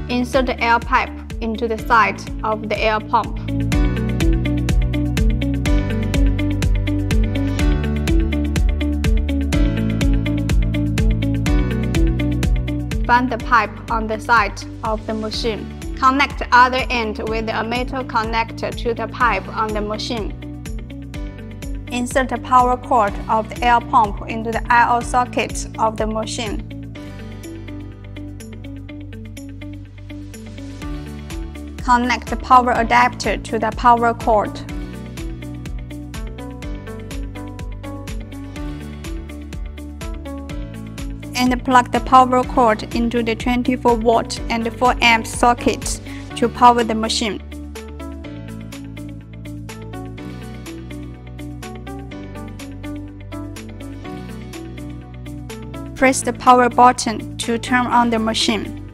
Insert the air pipe into the side of the air pump. Find the pipe on the side of the machine. Connect the other end with a metal connector to the pipe on the machine. Insert the power cord of the air pump into the I/O socket of the machine. Connect the power adapter to the power cord. And plug the power cord into the 24-volt and 4-amp sockets to power the machine. Press the power button to turn on the machine.